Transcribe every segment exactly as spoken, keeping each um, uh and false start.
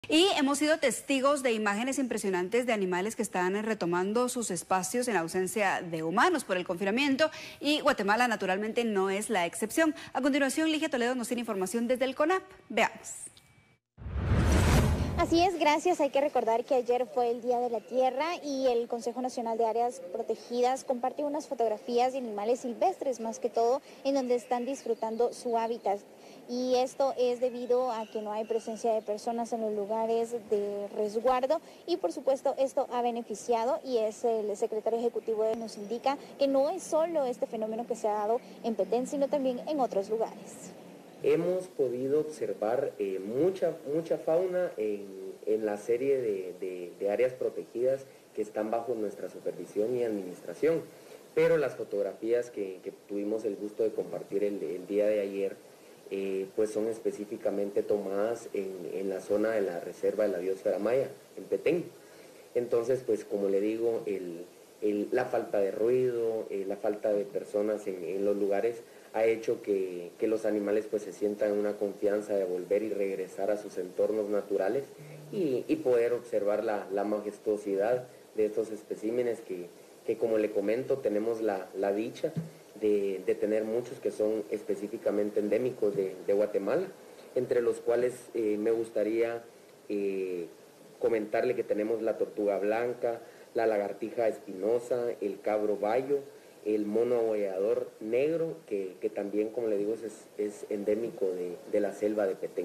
Y hemos sido testigos de imágenes impresionantes de animales que están retomando sus espacios en ausencia de humanos por el confinamiento, y Guatemala naturalmente no es la excepción. A continuación, Ligia Toledo nos tiene información desde el CONAP. Veamos. Así es, gracias. Hay que recordar que ayer fue el Día de la Tierra y el Consejo Nacional de Áreas Protegidas compartió unas fotografías de animales silvestres, más que todo, en donde están disfrutando su hábitat. Y esto es debido a que no hay presencia de personas en los lugares de resguardo y, por supuesto, esto ha beneficiado, y es el secretario ejecutivo que nos indica que no es solo este fenómeno que se ha dado en Petén, sino también en otros lugares. Hemos podido observar eh, mucha, mucha fauna en, en la serie de, de, de áreas protegidas que están bajo nuestra supervisión y administración, pero las fotografías que, que tuvimos el gusto de compartir el, el día de ayer, eh, pues son específicamente tomadas en, en la zona de la Reserva de la Biosfera Maya, en Petén. Entonces, pues como le digo, el, el, la falta de ruido, eh, la falta de personas en, en los lugares ha hecho que, que los animales pues se sientan en una confianza de volver y regresar a sus entornos naturales y, y poder observar la, la majestuosidad de estos especímenes que, que como le comento, tenemos la, la dicha de, de tener muchos que son específicamente endémicos de, de Guatemala, entre los cuales eh, me gustaría eh, comentarle que tenemos la tortuga blanca, la lagartija espinosa, el cabro bayo, el mono abollador negro, que, que también, como le digo, es, es endémico de, de la selva de Petén.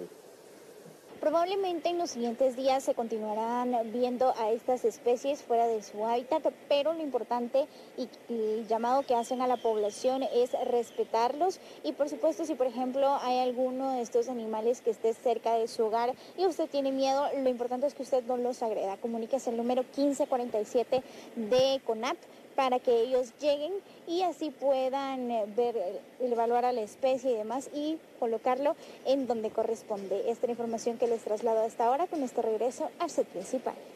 Probablemente en los siguientes días se continuarán viendo a estas especies fuera de su hábitat, pero lo importante y el llamado que hacen a la población es respetarlos, y por supuesto, si por ejemplo hay alguno de estos animales que esté cerca de su hogar y usted tiene miedo, lo importante es que usted no los agreda. Comuníquese al número quince cuarenta y siete de CONAP para que ellos lleguen y así puedan ver, evaluar a la especie y demás y colocarlo en donde corresponde. Esta es la información que les traslado hasta ahora con este regreso al set principal.